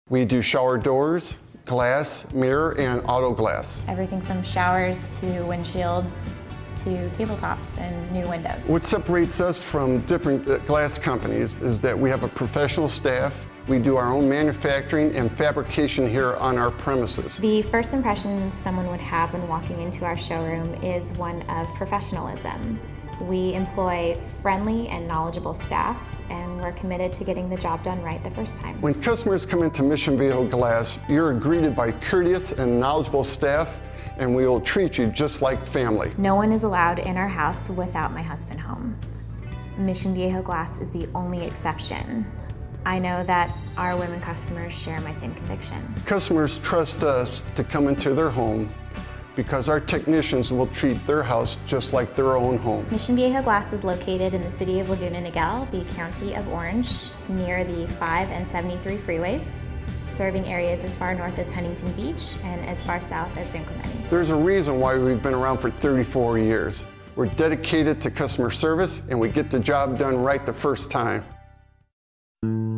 We do shower doors, glass, mirror, and auto glass. Everything from showers to windshields to tabletops and new windows. What separates us from different glass companies is that we have a professional staff. We do our own manufacturing and fabrication here on our premises. The first impression someone would have when walking into our showroom is one of professionalism. We employ friendly and knowledgeable staff, and we're committed to getting the job done right the first time. When customers come into Mission Viejo Glass, you're greeted by courteous and knowledgeable staff, and we will treat you just like family. No one is allowed in our house without my husband home. Mission Viejo Glass is the only exception. I know that our women customers share my same conviction. Customers trust us to come into their home because our technicians will treat their house just like their own home. Mission Viejo Glass is located in the city of Laguna Niguel, the county of Orange, near the 5 and 73 freeways, serving areas as far north as Huntington Beach and as far south as San Clemente. There's a reason why we've been around for 34 years. We're dedicated to customer service, and we get the job done right the first time.